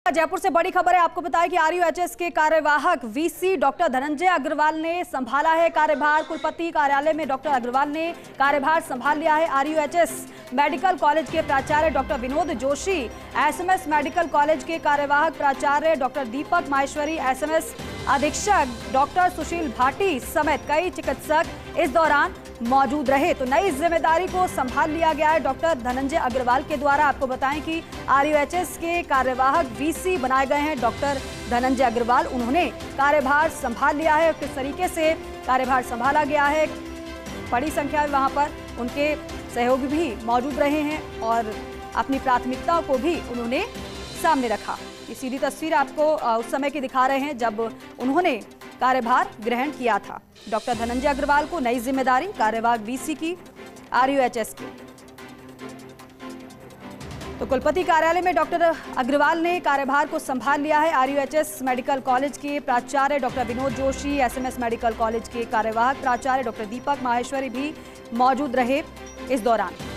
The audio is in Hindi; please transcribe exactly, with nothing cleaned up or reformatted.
जयपुर से बड़ी खबर है। आपको बताएं कि आरयूएचएस के कार्यवाहक वीसी डॉक्टर धनंजय अग्रवाल ने संभाला है कार्यभार। कुलपति कार्यालय में डॉक्टर अग्रवाल ने कार्यभार संभाल लिया है। आरयूएचएस मेडिकल कॉलेज के प्राचार्य doctor Vinod Joshi, SMS medical college के कार्यवाहक प्राचार्य डॉक्टर दीपक माहेश्वरी, एसएमएस अधीक्षक डॉक्टर सुशील भाटी समेत कई चिकित्सक इस दौरान मौजूद रहे। तो नई जिम्मेदारी को संभाल लिया गया है डॉक्टर धनंजय अग्रवाल के द्वारा। आपको बताएं कि आरयूएचएस के कार्यवाहक वीसी बनाए गए हैं डॉक्टर धनंजय अग्रवाल। उन्होंने कार्यभार संभाल लिया है। किस तरीके से कार्यभार संभाला गया है, बड़ी संख्या में वहां पर उनके सहयोगी भी मौजूद रहे हैं और अपनी प्राथमिकताओं को भी उन्होंने सामने रखा। ये सीधी तस्वीर आपको उस समय की दिखा रहे हैं जब उन्होंने कार्यभार ग्रहण किया था। डॉक्टर धनंजय अग्रवाल को नई जिम्मेदारी कार्यवाहक वीसी की आरयूएचएस की। तो कुलपति कार्यालय में डॉक्टर अग्रवाल ने कार्यभार को संभाल लिया है। आरयूएचएस मेडिकल कॉलेज के प्राचार्य doctor Vinod Joshi, SMS medical college के कार्यवाहक प्राचार्य डॉक्टर दीपक माहेश्वरी भी मौजूद रहे इस दौरान।